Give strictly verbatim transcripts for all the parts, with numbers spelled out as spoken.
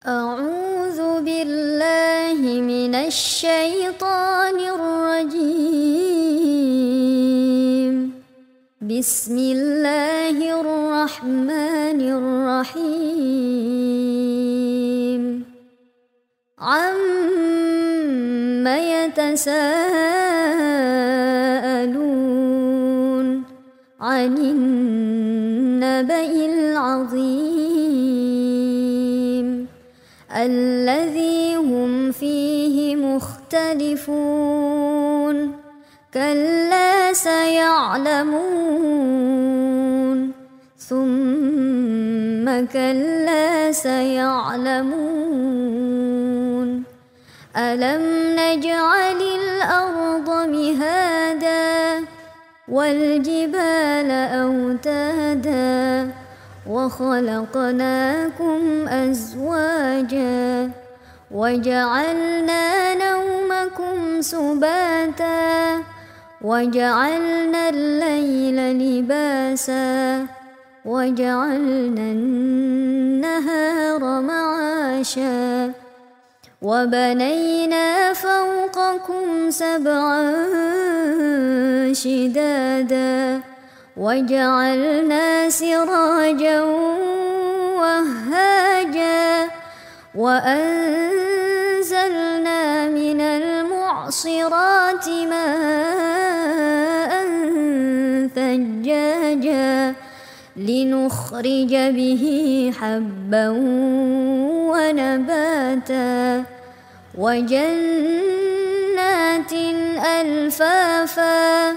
أعوذ بالله من الشيطان الرجيم. بسم الله الرحمن الرحيم. عَمَّ يتساءلون عن النبأ العظيم الذي هم فيه مختلفون كلا سيعلمون ثم كلا سيعلمون ألم نجعل الأرض مهادا والجبال أوتادا وخلقناكم أزواجا وجعلنا نومكم سباتا وجعلنا الليل لباسا وجعلنا النهار معاشا وبنينا فوقكم سبعا شدادا وجعلنا سراجا وهاجا وأنزلنا من المعصرات ماء ثجاجا لنخرج به حبا ونباتا وجنات ألفافا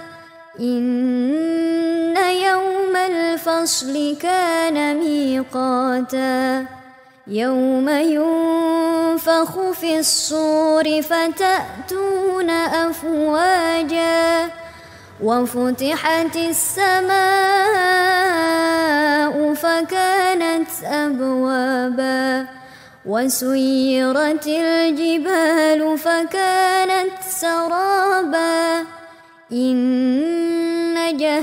إن يوم الفصل كان ميقاتا يوم ينفخ في الصور فتأتون أفواجا وفتحت السماء فكانت أبوابا وسيرت الجبال فكانت سرابا إن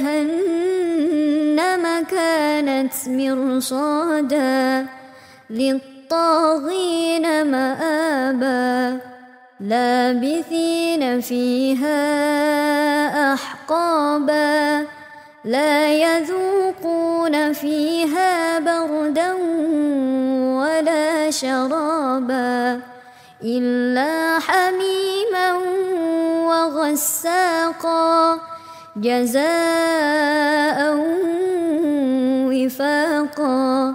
جهنم كانت مرصادا للطاغين مآبا لابثين فيها أحقابا لا يذوقون فيها بردا ولا شرابا إلا حميما وغساقا جزاء وفاقا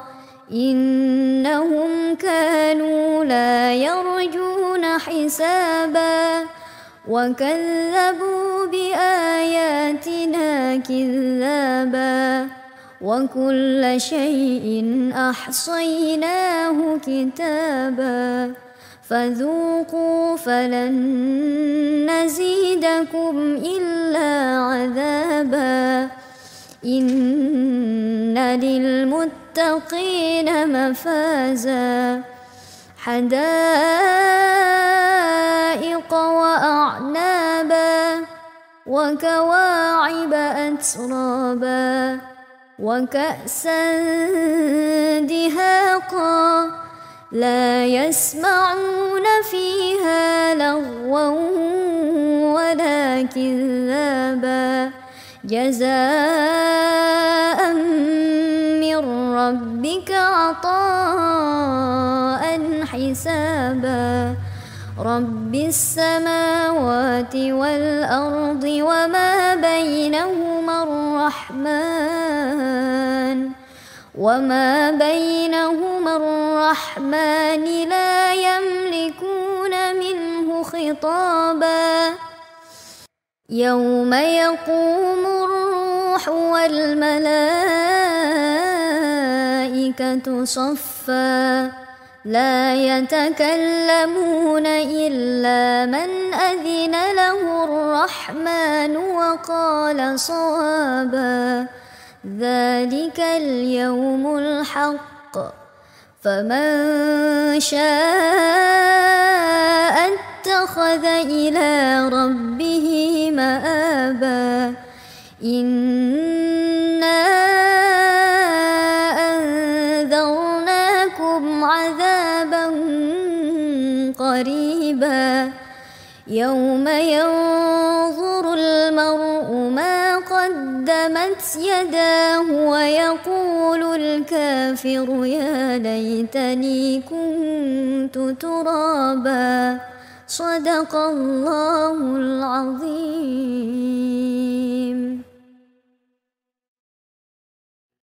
إنهم كانوا لا يرجون حسابا وكذبوا بآياتنا كذابا وكل شيء أحصيناه كتابا فذوقوا فلن نزيدكم إلا عذابا إن للمتقين مفازا حدائق وأعنابا وكواعب أترابا وكأسا دهاقا لا يسمعون فيها لغوا ولا كذابا جزاء من ربك عطاء حسابا رب السماوات والأرض وما بينهما الرحمن وما بينهما الرحمن لا يملكون منه خطابا يوم يقوم الروح والملائكة صفا لا يتكلمون إلا من أذن له الرحمن وقال صوابا ذلك اليوم الحق فمن شاء اتخذ إلى ربه مآبا إنا أنذرناكم عذابا قريبا يوم ينظر المرء ما قدمت يداه ويقول الكافر يا ليتني كنت ترابا. صدق الله العظيم.